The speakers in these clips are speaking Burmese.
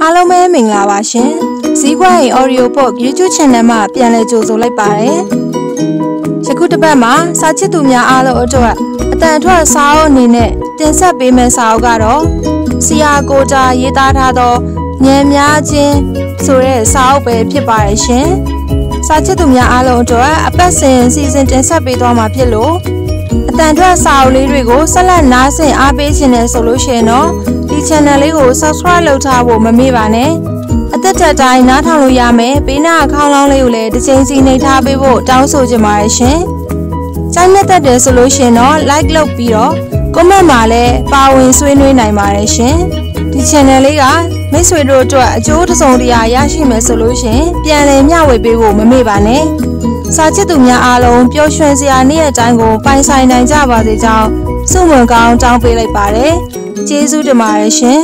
အားလုံးပဲမင်္ဂလာပါရှင်။ဇီးကွာရဲ့ Audio Book YouTube Channel မှာပြန်လည်ကြိုဆိုလိုက်ပါတယ်။ယခုတစ်ပတ်မှာစာချစ်သူများအားလုံးအတွက်အတန်အထွက်စာအုပ်အနေနဲ့တင်ဆက်ပေးမယ့်စာအုပ်ကတော့ဆရာကိုတာရေးသားထားသောဉာဏ်များခြင်းဆိုတဲ့စာအုပ်ပဲဖြစ်ပါတယ်ရှင်။စာချစ်သူများအားလုံးအတွက်အပတ်စဉ်စီစဉ်တင်ဆက်ပေးသွားမှာဖြစ်လို့အတန်ထွက်စာအုပ်လေးတွေကိုဆက်လက်နားဆင်အားပေးခြင်းနဲ့ဆိုလို့ရှိရင်တော့ဒီ channel လေးကို subscribe လုပ်ထားဖို့မမေ့ပါနဲ့အသက်ထက်တိုင်းနားထောင်လို့ရမယ်ဘေးနာအခေါင်းလောင်းလေးကိုလည်းတစ်ချိန်စီနှိပ်ထားပေးဖို့တောင်းဆိုချင်ပါတယ်ရှင်။စိုက်နဲ့တက်တယ်ဆိုလို့ရှိရင်တော့ like လုပ်ပြီးတော့ comment မှာလည်းပါဝင်ဆွေးနွေးနိုင်ပါတယ်ရှင်။ဒီ channel လေးကမိတ်ဆွေတို့အတွက်အကျိုးတစ်စုံတစ်ရာရရှိမယ်ဆိုလို့ရှိရင်ပြန်လည်မျှဝေပေးဖို့မမေ့ပါနဲ့စာချစ်သူများအားလုံးပျော်ရွှင်စရာနေ့ရက်တိုင်းကိုပိုင်ဆိုင်နိုင်ကြပါစေကြောင်းဆုမွန်ကောင်းတောင်းပေးလိုက်ပါတယ်။ကျေးဇူးတင်ပါတယ်ရှင်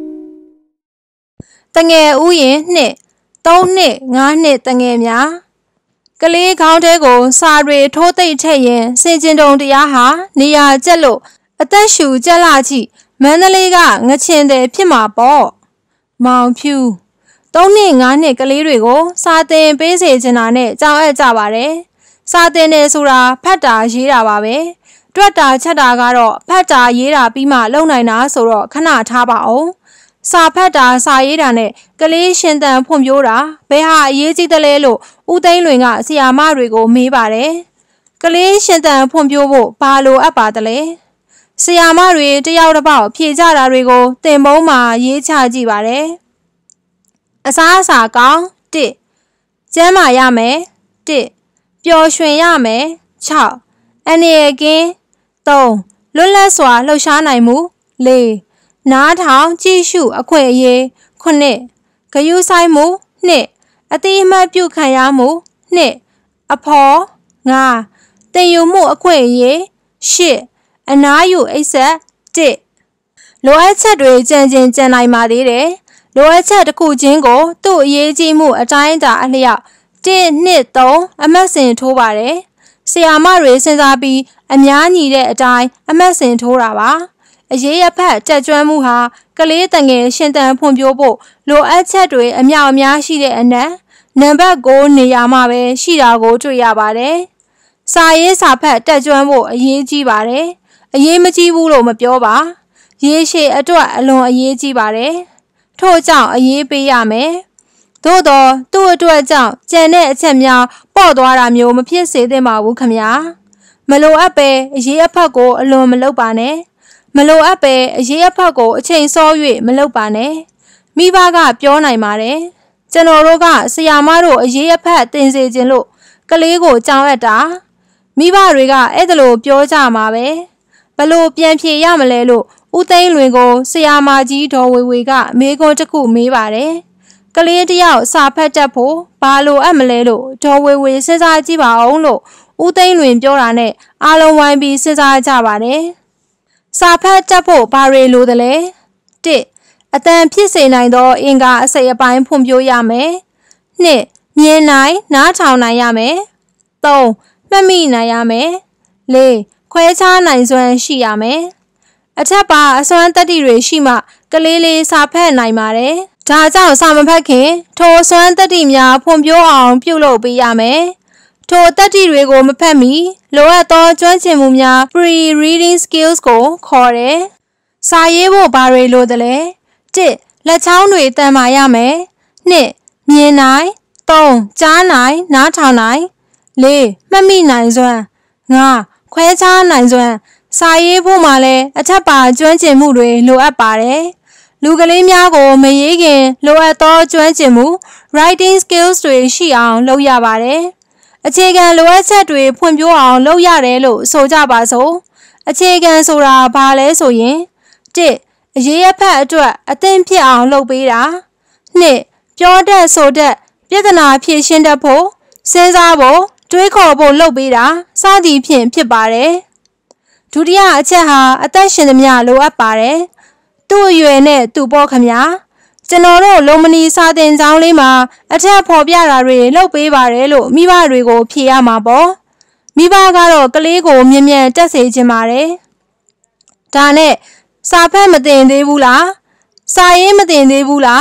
။တငယ်ဥယျာဉ်နှစ်3နှစ်5နှစ်တငယ်များကလေးခေါင်းထဲကိုစာတွေထိုးသိပ်ထည့်ရင်စင်ကျင်တုံတရားဟာနေရာကျက်လို့အသက်ရှူကျက်လာကြည့်မန္တလေးကငချင်တယ်ဖြစ်မှာပေါ့မောင်ဖြူ3နှစ်5နှစ်ကလေးတွေကိုစာသင်ပေးစေချင်တာနဲ့ကြောက်အပ်ကြပါတယ်စာသင်တယ်ဆိုတာဖတ်တာရေးတာပါပဲတွက်တာချက်တာကတော့ဖတ်တာရေးတာပြီးမှလုံနိုင်တာဆိုတော့ခဏထားပါအောင်စာဖတ်တာစာရေးတာနဲ့ကလေးရှင်သန်ဖွံ့ဖြိုးတာဘယ်ဟာအရေးကြီးသလဲလို့ဦးသိန်းလွင်ကဆရာမတွေကိုမေးပါတယ်ကလေးရှင်သန်ဖွံ့ဖြိုးဖို့ဘာလိုအပ်ပါသလဲဆရာမတွေတယောက်တစ်ပေါက်ဖြေကြတာတွေကိုသင်ပုံးမှာရေးချကြည့်ပါတယ်အစားအစာကောင်း1ကျန်းမာရမယ်1ပျော်ရွှင်ရမယ်6အနေရကင်း3လွတ်လပ်စွာလှုပ်ရှားနိုင်မှု4နားထောင်ကြည့်ရှုအခွင့်အရေး9ဂရုစိုက်မှု2အတိအမှတ်ပြုခံရမှု2အဖော်5တင်ယူမှုအခွင့်အရေး8အနားယူအိပ်ဆက်1လိုအပ်ချက်တွေကြံနိုင်ပါသေးတယ်လိုအပ်ချက်တစ်ခုချင်းကိုသူ့အရေးကြီးမှုအတိုင်းအတာအလျောက်1 2 3အမှတ်စဉ်ထိုးပါတယ်ဆရာမတွေစဉ်းစားပြီးအများညီတဲ့အတိုင်းအမှတ်စဉ်ထိုးတာပါအရေးအဖက်တက်ကြွမှုဟာကလေးတငယ်ရှင်သန်ဖွံ့ဖြိုးဖို့လိုအပ်ချက်တွေအမြောက်အများရှိတဲ့အနက်နံပါတ်9နေရာမှာပဲရှိတာကိုတွေ့ရပါတယ်စာရေးစာဖက်တက်ကြွဖို့အရေးကြီးပါတယ်အရေးမကြီးဘူးလို့မပြောပါရေရှည်အတွက်အလွန်အရေးကြီးပါတယ်ထို့ကြောင့်အရေးပေးရမယ်သို့တော့သူ့အတွက်ကြောင့်ကြံတဲ့အချက်များပေါ့သွားတာမျိုးမဖြစ်စေသင့်ပါဘူးခမညာမလိုအပ်ပဲအရေးအဖက်ကိုအလွန်မလုပ်ပါနဲ့မလိုအပ်ပဲအရေးအဖက်ကိုအချိန်စော၍မလုပ်ပါနဲ့မိဘကပြောနိုင်ပါတယ်ကျွန်တော်တို့ကဆရာမတို့အရေးအဖက်တင်စေခြင်းလို့ကလေးကိုကြောင်းအပ်တာမိဘတွေကအဲ့ဒါလိုပြောကြမှာပဲဘလို့ပြန်ဖြေရမလဲလို့ဦးသိန်းလွင်ကိုဆရာမကြီးဒေါ်ဝေဝေကမေးခွန်းတစ်ခုမေးပါတယ်ကလေးတယောက်စာဖတ်တတ်ဖို့ဘာလိုအပ်မလဲလို့ဒေါ်ဝေဝေစဉ်းစားကြည့်ပါအောင်လို့ဦးသိန်းလွင်ပြောတာနဲ့အားလုံးဝိုင်းပြီးစဉ်းစားကြပါတယ်စာဖတ်တတ်ဖို့ဘာတွေလိုသလဲ1အတန်ဖြစ်စေနိုင်သောအင်္ဂါအစိတ်အပိုင်းဖွံ့ဖြိုးရမယ်2မြင်နိုင်နားထောင်နိုင်ရမယ်3မှတ်မိနိုင်ရမယ်4ခွဲခြားနိုင်စွမ်းရှိရမယ်အထက်ပါအစွမ်းတတ္တိတွေရှိမှကလေးလေးစာဖတ်နိုင်ပါတယ်ဒါကြောင့်စာမဖတ်ခင်ထိုစွမ်းတတ္တိများဖွံ့ဖြိုးအောင်ပြုလုပ်ပေးရမယ်ထိုတတ္တိတွေကိုမဖတ်မီလိုအပ်သောကျွမ်းကျင်မှုများ pre-reading skills ကိုခေါ်တယ်စာရေးဖို့ဘာတွေလိုသလဲ1လက်ချောင်းတွေတန်မာရမယ်2မြင်နိုင်3ကြားနိုင်နားထောင်နိုင်4မှတ်မိနိုင်စွမ်း5ခွဲခြားနိုင်စွမ်းစာရေးဖို့မှလည်းအထက်ပါကျွမ်းကျင်မှုတွေလိုအပ်ပါတယ်လူကလေးများကိုမရေးခင်လိုအပ်သောကျွမ်းကျင်မှု writing skills တွေရှိအောင်လုပ်ရပါတယ်အခြေခံလိုအပ်ချက်တွေဖွံ့ဖြိုးအောင်လုပ်ရတယ်လို့ဆိုကြပါစို့အခြေခံဆိုတာဘာလဲဆိုရင်1အရေးအဖက်အတွက်အသင့်ဖြစ်အောင်လုပ်ပေးတာ2ပြောတတ်ဆိုတတ်ပြဿနာဖြေရှင်းတတ်ဖို့စဉ်းစားဖို့တွေးခေါ်ဖို့လုပ်ပေးတာစသည်ဖြင့်ဖြစ်ပါတယ်ဒုတိယအချက်ဟာအသက်ရှင်သမျှလိုအပ်ပါတယ်သူ့အရွယ်နဲ့သူ့ပေါ့ခမညာကျွန်တော်တို့လုံမနီစာသင်ကျောင်းလေးမှာအထက်ဖော်ပြတာတွေလုပ်ပေးပါတယ်လို့မိဘတွေကိုဖြေရမှာပေါ့မိဘကတော့ကလေးကိုမြင်မြန်တက်စေချင်ပါတယ်ဒါနဲ့စာဖတ်မသင်သေးဘူးလားစာရေးမသင်သေးဘူးလား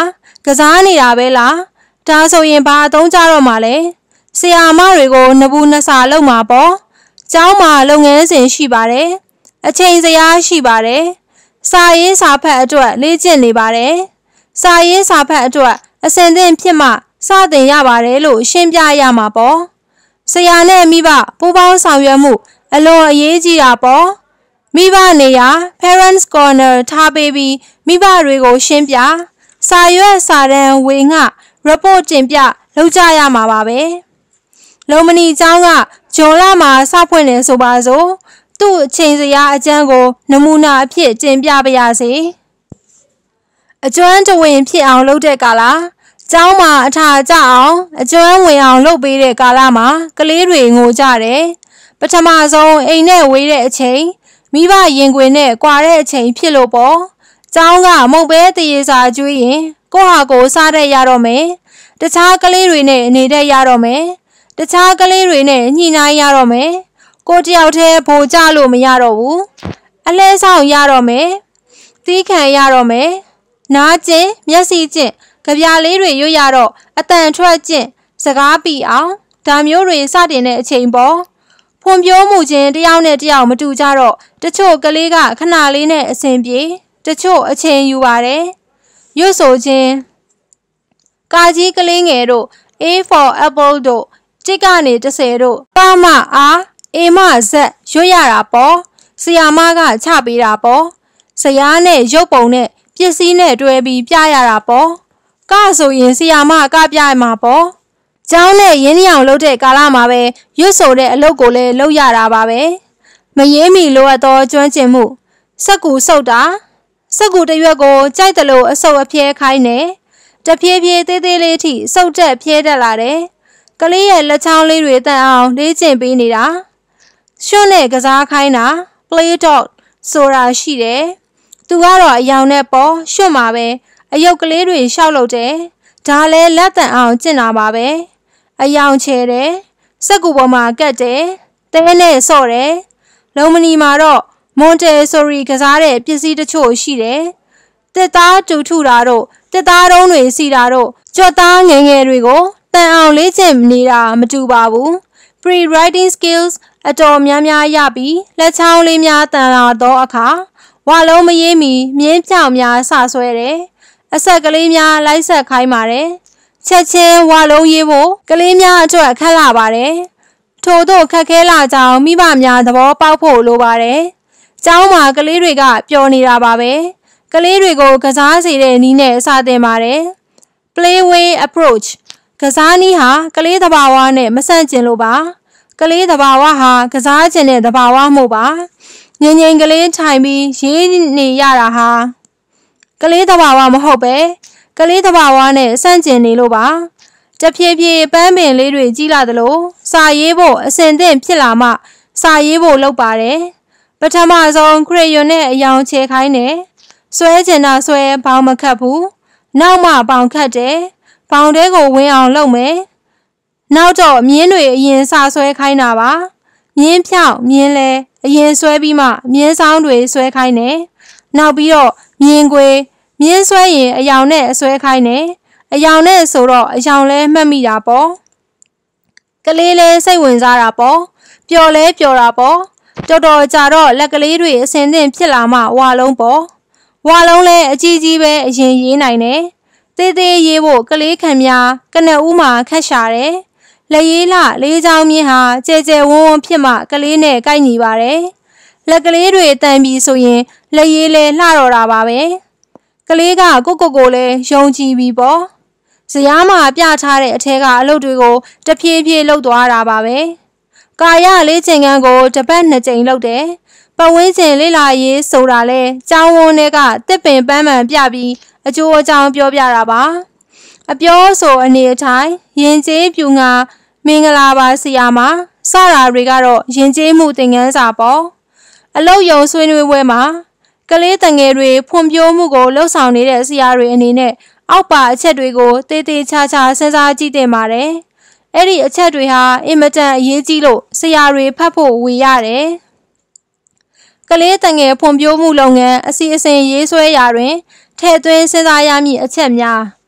ကစားနေတာပဲလားဒါဆိုရင်ဘာအသုံးကြတော့မှလဲဆရာမတွေကိုနှစ်ဘူးနှစ်စာလုပ်မှာပေါ့ကျောင်းမှာလုပ်ငန်းစဉ်ရှိပါတယ်အချိန်စရာရှိပါတယ်စာရေးစာဖတ်အတွက်လေ့ကျင့်နေပါတယ်စာရေးစာဖတ်အတွက်အစဉ်သင့်ဖြစ်မှစတင်ရပါတယ်လို့ရှင်းပြရမှာပေါ့ဆရာနဲ့မိဘပူးပေါင်းဆောင်ရွက်မှုအလွန်အရေးကြီးတာပေါ့မိဘနေရာ Parents Corner ထားပေးပြီးမိဘတွေကိုရှင်းပြစာရွက်စာတမ်းဝေငှ report တင်ပြလုပ်ကြရမှာပါပဲလုံမနီကျောင်းကဂျွန်လမှာစဖွင့်နေဆိုပါစို့သူ့အချိန်စရာအကျန်းကိုနမူနာအဖြစ်တင်ပြပါရစေအကျွမ်းတဝင်ဖြစ်အောင်လုပ်တဲ့ကာလကျောင်းမှာအထာကျအောင်အကျွမ်းဝင်အောင်လုပ်ပေးတဲ့ကာလမှာကလေးတွေငိုကြတယ်ပထမဆုံးအိမ်နဲ့ဝေးတဲ့အချိန်မိဘရင်ခွင်နဲ့ကွာတဲ့အချိန်ဖြစ်လို့ပေါ့ကျောင်းကမုတ်ပဲတရေစာကျွေးရင်ကိုဟာကိုစားတတ်ရတော့မယ်တခြားကလေးတွေနဲ့နေတတ်ရတော့မယ်တခြားကလေးတွေနဲ့ညှိနှိုင်းရတော့မယ်ကိုတယောက်တည်းဘိုကြလို့မရတော့ဘူးအလဲဆောင်ရတော့မယ်သီးခံရတော့မယ်နားကျင်မျက်စိကျင်ကြပြလေးတွေရွတ်ရတော့အတန်ထွက်ကျင်စကားပြီးအောင်ဒါမျိုးတွေစတင်တဲ့အချိန်ပေါ့ဖွံ့ဖြိုးမှုချင်းတယောက်နဲ့တယောက်မတူကြတော့တချို့ကလေးကခဏလေးနဲ့အဆင်ပြေတချို့အချိန်ယူပါတယ်ရွတ်ဆိုခြင်းကာကြီးကလေးငယ်တို့ A for apple တို့တစ်ကနေ30တို့ပမအားအေမဇက်ရွတ်ရတာပေါ့ဆရာမကချပေးတာပေါ့ဇယားနဲ့ရုပ်ပုံနဲ့ပစ္စည်းနဲ့တွဲပြီးပြရတာပေါ့ကဆိုရင်ဆရာမကပြရမှာပေါ့ကျောင်းနဲ့ရင်းနှီးအောင်လုပ်တဲ့ကာလမှာပဲရွတ်ဆိုတဲ့အလုပ်ကိုလည်းလုပ်ရတာပါပဲမရေးမီလိုအပ်သောကျွမ်းကျင်မှုစက်ကူစုပ်တာစက်ကူတစ်ရွက်ကိုကြိုက်တယ်လို့အစုပ်အပြဲခိုင်းတယ်တဖြည်းဖြည်းသေးသေးလေးထိစုပ်တက်ဖြဲတက်လာတယ်ကလေးရဲ့လက်ချောင်းလေးတွေတန်အောင်လေ့ကျင့်ပေးနေတာရွှွန့်နဲ့ကစားခိုင်းတာ play dot ဆိုတာရှိတယ်သူကတော့အယောင်နဲ့ပေါ့ရွှွန့်မှာပဲအယုတ်ကလေးတွေရှောက်လုပ်တယ်ဒါလည်းလက်တန်အောင်ကျင့်တာပါပဲအယောင်ချဲတယ်စက်ကူပေါ်မှာကတ်တယ်တဲနဲ့ဆော့တယ်လုံမနီမှာတော့မွန်တယ်ဆိုရီကစားတဲ့ပစ္စည်းတချို့ရှိတယ်တစ်သားတူထုတာတို့တစ်သားတုံးတွေစီတာတို့ကြွက်သားငယ်ငယ်တွေကိုတန်အောင်လေ့ကျင့်နေတာမတူပါဘူး pre-writing skills အတော်များများရပြီးလက်ချောင်းလေးများတန်လာသောအခါဝါလုံးမရေးမီမြင်းပြောင်များဆဆွဲတယ်အဆက်ကလေးများလိုက်ဆက်ခိုင်းပါတယ်ချက်ချင်းဝါလုံးရေးဖို့ကလေးများအတွက်ခက်လာပါတယ်ထို့သို့ခက်ခဲလာကြောင်းမိဘများသဘောပေါက်ဖို့လိုပါတယ်ကျောင်းမှာကလေးတွေကပျော်နေတာပါပဲကလေးတွေကိုကစားစေတဲ့နည်းနဲ့စတင်ပါတယ် play way approach ကစားနည်းဟာကလေးသဘာဝနဲ့မဆန့်ကျင်လို့ပါကလေးသဘာဝဟာကစားခြင်းတဲ့သဘာဝမို့ပါငင်ငင်ကလေးထိုင်ပြီးရေးနေရတာဟာကလေးသဘာဝမဟုတ်ပဲကလေးသဘာဝနဲ့ဆန့်ကျင်နေလို့ပါတဖြည်းဖြည်းပန်းပင်လေးတွေကြီးလာသလိုစာရေးဖို့အစဉ်သင့်ဖြစ်လာမှစာရေးဖို့လုပ်ပါတယ်ပထမဆုံးခရယွန်နဲ့အယောင်ချဲခိုင်းတယ်ဆွဲကျင်တာဆွဲဘောင်မခတ်ဘူးနောက်မှဘောင်ခတ်တယ်ဘောင်တဲကိုဝင်အောင်လုပ်မယ်နောက်တော့မြင်းတွေအရင်စာဆွဲခိုင်းတာပါမြင်းဖြောင်းမြင်းလဲအရင်ဆွဲပြီးမှမြင်းဆောင်တွေဆွဲခိုင်းတယ်နောက်ပြီးတော့မြင်းခွေမြင်းဆွဲရင်အယောင်နဲ့ဆွဲခိုင်းတယ်အယောင်နဲ့ဆိုတော့အယောင်လဲမှတ်မိတာပေါ့ကလေးလဲစိတ်ဝင်စားတာပေါ့ပျော်လဲပျော်တာပေါ့တော်တော်ကြာတော့လက်ကလေးတွေအစင်သင့်ဖြစ်လာမှဝါလုံးပေါ့ဝါလုံးလဲအကြီးကြီးပဲအရင်ရေးနိုင်တယ်သေးသေးရေးဖို့ကလေးခံများကနဦးမှာခက်ရှာတယ်လက်ရေးလှလေးချောင်းမြင်းဟာကျဲကျဲဝန်းဝန်းဖြစ်မှကလေးနဲ့ကိုက်ညီပါတယ်လက်ကလေးတွေတန်ပြီးဆိုရင်လက်ရေးလဲလှတော့တာပါပဲကလေးကကိုလဲယုံကြည်ပြီးပေါ့ဇယားမှာပြထားတဲ့အထက်ကအလုပ်တွေကိုတဖြည်းဖြည်းလုပ်သွားတာပါပဲကာယလေးချိန်ခန်းကိုတစ်ပတ်2ကြိမ်လုပ်တယ်ပတ်ဝန်းကျင်လေးလာရေးဆိုတာလဲကျောင်းဝန်းတွေကတစ်ပင်ပန်းမှန်ပြပြီးအကျိုးအကြောင်းပြောပြတာပါအပြောဆိုအနေအထိုင်ရင်ကျေးပြူငါမင်္ဂလာပါဆရာမစတာတွေကတော့ရင်ကျေးမှုသင်ခန်းစာပေါ့အလုပ်ယုံဆွေးနွေးပွဲမှာကလေးတငယ်တွေဖွံ့ဖြိုးမှုကိုလှုပ်ဆောင်နေတဲ့ဆရာတွေအနေနဲ့အောက်ပါအချက်တွေကိုတေးသေးချာချာစဉ်းစားကြည့်သင့်ပါတယ်အဲ့ဒီအချက်တွေဟာအင်မတန်အရေးကြီးလို့ဆရာတွေဖတ်ဖို့ဝေရတယ်ကလေးတငယ်ဖွံ့ဖြိုးမှုလုပ်ငန်းအစီအစဉ်ရေးဆွဲရာတွင်ထည့်သွင်းစဉ်းစားရမည့်အချက်များ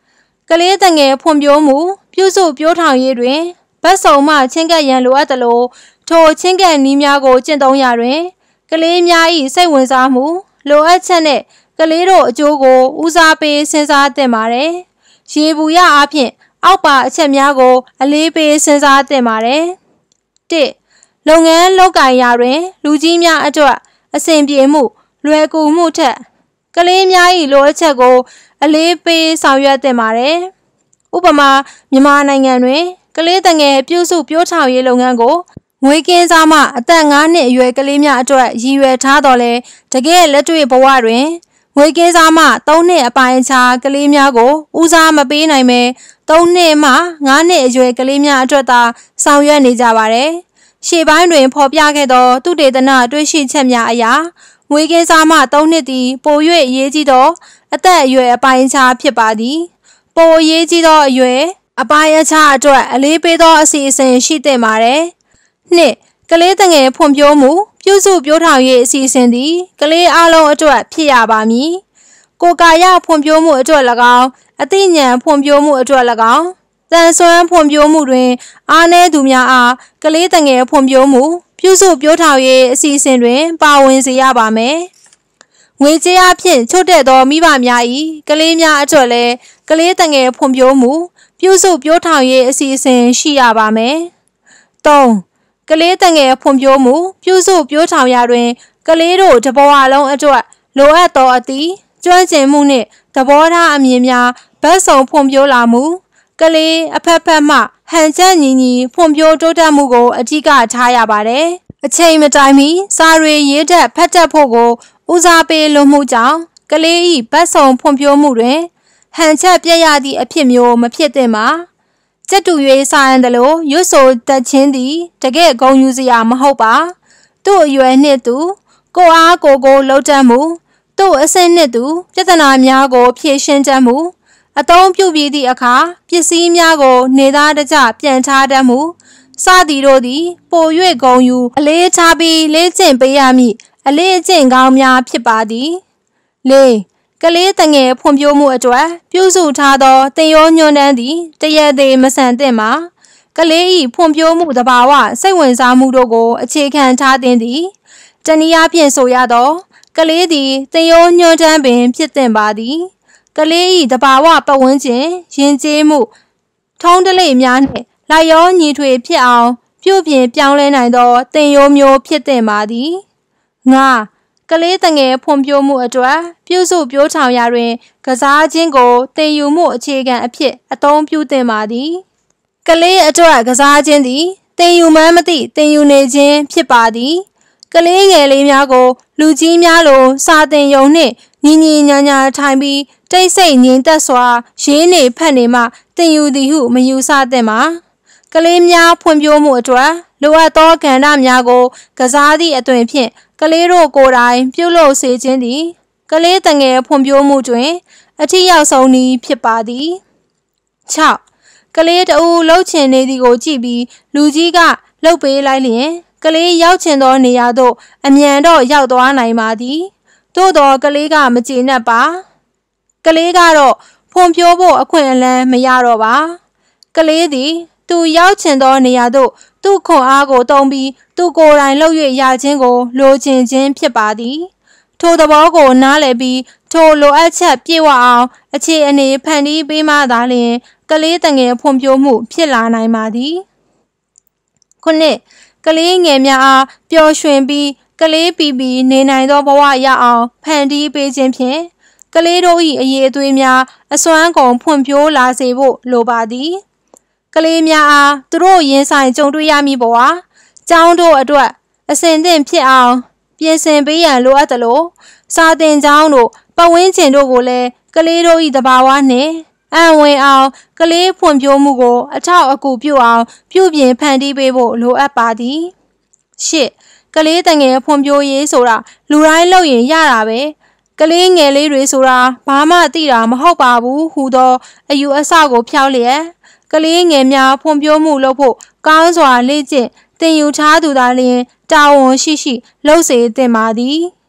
ကလေးတငယ်ဖွံ့ဖြိုးမှုပြုစုပြောထောင်ရေးတွင်ဘတ်စုံမှချင်းကပ်ရန်လိုအပ်သလိုထိုချင်းကပ်နည်းများကိုကျင့်သုံးရာတွင်ကလေးများ၏စိတ်ဝင်စားမှုလိုအပ်ချက်နှင့်ကလေးတို့အကျိုးကိုဦးစားပေးစဉ်းစားသင့်ပါတယ်။ရေဘူးရအားဖြင့်အောက်ပါအချက်များကိုအလေးပေးစဉ်းစားသင့်ပါတယ်။၁လုပ်ငန်းလုပ်ကိုင်ရာတွင်လူကြီးများအတွက်အဆင်ပြေမှုလွယ်ကူမှုထက်ကလေးများ၏လိုအပ်ချက်ကိုအလေးပေးဆောင်ရွက်သင့်ပါတယ်။ဥပမာမြန်မာနိုင်ငံတွင်ကလေးတငယ်ပြုစုပြောထောင်ရေးလုပ်ငန်းကိုငွေကင်းစားမှအသက်9နှစ်အရွယ်ကလေးများအတွက်ရည်ရွယ်ထားတော်လဲတကယ်လက်တွေ့ဘဝတွင်ငွေကင်းစားမှ3နှစ်အပိုင်းအခြားကလေးများကိုဦးစားမပေးနိုင်ပဲ3နှစ်မှ9နှစ်အရွယ်ကလေးများအတွက်သာဆောင်ရွက်နေကြပါတယ်။ရှေ့ပိုင်းတွင်ဖော်ပြခဲ့သောသုတေသနတွေ့ရှိချက်များအရငွေကင်းစားမှ3နှစ်သည်ပို၍အရေးကြီးသောအသက်အရွယ်အပိုင်းအခြားဖြစ်ပါသည်။ပိုအရေးကြီးသောအရွယ်အပိုင်းအခြားအတွက်အလေးပေးသောအစီအစဉ်ရှိသင့်ပါတယ်။နှစ်ကလေးတငယ်ဖွံ့ဖြိုးမှုပြုစုပြောထောင်ရေးအစီအစဉ်သည်ကလေးအလုံးအတွက်ဖြစ်ရပါမည်။ကိုယ်ကာယဖွံ့ဖြိုးမှုအတွက်၎င်းအသိဉာဏ်ဖွံ့ဖြိုးမှုအတွက်၎င်းသန်စွမ်းဖွံ့ဖြိုးမှုတွင်အားနည်းသူများအားကလေးတငယ်ဖွံ့ဖြိုးမှုပြုစုပြောထောင်ရေးအစီအစဉ်တွင်ပါဝင်စေရပါမယ်။ငွေကြေးအဖြစ်ချို့တဲ့သောမိဘများ၏ကလေးများအတွက်လည်းကလေးတငယ်ဖွံ့ဖြိုးမှုပြုစုပြောထောင်ရေးအစီအစဉ်ရှိရပါမယ်။၃ကလေးတငယ်ဖွံ့ဖြိုးမှုပြုစုပြောထောင်ရာတွင်ကလေးတို့တဘဝလုံးအတွက်လိုအပ်သောအသည့်ကျွမ်းကျင်မှုနှင့်သဘောထားအမြင်များဘက်စုံဖွံ့ဖြိုးလာမှုကလေးအဖက်ဖက်မှဟန်ချက်ညီညီဖွံ့ဖြိုးတိုးတက်မှုကိုအဓိကထားရပါတယ်။အချိန်မတိုင်မီစာရေးရေးတက်ဖတ်တတ်ဖို့ကိုဦးစားပေးလိုမှုကြောင့်ကလေး၏ဘက်စုံဖွံ့ဖြိုးမှုတွင်ဟန်ချက်ပြည့်ရသည့်အဖြစ်မျိုးမဖြစ်သင့်ပါ။ကြက်တူ၍စာရန်တယ်လို့ရွတ်ဆိုတတ်ခြင်းသည်တကယ်ဂုဏ်ယူစရာမဟုတ်ပါ။သူ့အရွယ်နှင့်သူကိုအားကိုလှုပ်တတ်မှုသူ့အဆင့်နှင့်သူပြဿနာများကိုဖြေရှင်းတတ်မှုအသုံးပြုပြီးသည့်အခါပစ္စည်းများကိုနေသားတကျပြန်ထားတတ်မှုစသည်တို့သည်ပို၍ဂုဏ်ယူအလေးထားပြီးလေ့ကျင့်ပေးရမည့်အလေးအကျင့်ကောင်းများဖြစ်ပါသည်၄ကလေးတငယ်ဖွံ့ဖြိုးမှုအတွက်ပြုစုထားသောသင်ရိုးညွှန်းတမ်းသည်တရက်သေးမဆန်သင့်ပါကလေး၏ဖွံ့ဖြိုးမှုသဘာဝစိတ်ဝင်စားမှုတို့ကိုအခြေခံထားသင့်သည်တနည်းအားဖြင့်ဆိုရသောကလေးသည်သင်ရိုးညွှန်းတမ်းပင်ဖြစ်သင့်ပါသည်ကလေး၏သဘာဝပတ်ဝန်းကျင်ယဉ်ကျေးမှုထုံးဓလေ့များနှင့်လိုက်ရောညီထွေဖြစ်အောင်ပြုပြင်ပြောင်းလဲနိုင်သောသင်ရိုးမျိုးဖြစ်သင့်ပါသည်၅ကလေးတငယ်ဖွံ့ဖြိုးမှုအတွက်ပြုစုပြောထောင်ရာတွင်ကစားခြင်းကိုသင်ယူမှုအခြေခံအဖြစ်အသုံးပြုသင့်ပါသည်ကလေးအတွက်ကစားခြင်းသည်သင်ယူမှန်းမသိသင်ယူနေခြင်းဖြစ်ပါသည်ကလေးငယ်လေးများကိုလူကြီးများလိုစာသင်ယုံနှင့်ညီညီညာညာထိုင်ပြီးတိတ်ဆိတ်ငြိမ်သက်စွာရေးနေဖတ်နေမှသင်ယူသည်ဟုမယူဆသင့်ပါကလေးများဖွံ့ဖြိုးမှုအတွက်လိုအပ်သောကဏ္ဍများကိုကစားသည့်အသွင်ဖြင့်ကလေးတို့ကိုယ်တိုင်ပြုလုပ်စေခြင်းသည်ကလေးတငယ်ဖွံ့ဖြိုးမှုတွင်အထိရောက်ဆုံးနည်းဖြစ်ပါသည်၆ကလေးတဦးလှုပ်ချင်နေသည်ကိုကြည့်ပြီးလူကြီးကလှုပ်ပေးလိုက်လျင်ကလေးရောက်ချင်သောနေရာသို့အမြန်တော့ရောက်သွားနိုင်ပါသည်သို့တော်ကလေးကမကျေနပ်ပါကလေးကတော့ဖွံ့ဖြိုးဖို့အခွင့်အလမ်းမရတော့ပါကလေးသည်သူရောက်ချင်သောနေရာသို့သူ့ခွန်အားကိုတုံးပြီးသူကိုယ်တိုင်လှုပ်၍ရခြင်းကိုလိုချင်ခြင်းဖြစ်ပါသည်ထိုသဘောကိုနားလည်ပြီးထိုလိုအပ်ချက်ပြည့်ဝအောင်အခြေအနေဖန်တီးပေးမှသာလျှင်ကလေးတငယ်ဖွံ့ဖြိုးမှုဖြစ်လာနိုင်ပါသည်ခုနှစ်ကလေးငယ်များအားပျော်ရွှင်ပြီးကလေးပီပီနေနိုင်သောဘဝရအောင်ဖန်တီးပေးခြင်းဖြင့်ကလေးတို့၏အရေးအသွေးများအစွမ်းကုန်ဖွံ့ဖြိုးလာစေဖို့လိုပါသည်ကလေးများအားသူတို့ရင်ဆိုင်ကြုံတွေ့ရမည့်ဘဝကျောင်းတို့အတွက်အစဉ်သင့်ဖြစ်အောင်ပြင်ဆင်ပေးရန်လိုအပ်သလိုစာသင်ကျောင်းတို့ပတ်ဝန်းကျင်တို့ကိုလည်းကလေးတို့၏သဘာဝနှင့်အံဝင်အောင်ကလေးဖွံ့ဖြိုးမှုကိုအထောက်အကူပြုအောင်ပြုပြင်ဖန်တီးပေးဖို့လိုအပ်ပါသည်၈ကလေးတငယ်ဖွံ့ဖြိုးရေးဆိုတာလူတိုင်းလုပ်ရင်ရတာပဲကလေးငယ်လေးတွေဆိုတာဘာမှသိတာမဟုတ်ပါဘူးဟူသောအယူအဆကိုဖျောက်လျက်ကလေးငယ်များဖွံ့ဖြိုးမှုလုပ်ဖို့ကောင်းစွာလေ့ကျင့်သင်ယူထားသူသာလျှင်တာဝန်ရှိလုပ်စေသင့်ပါသည်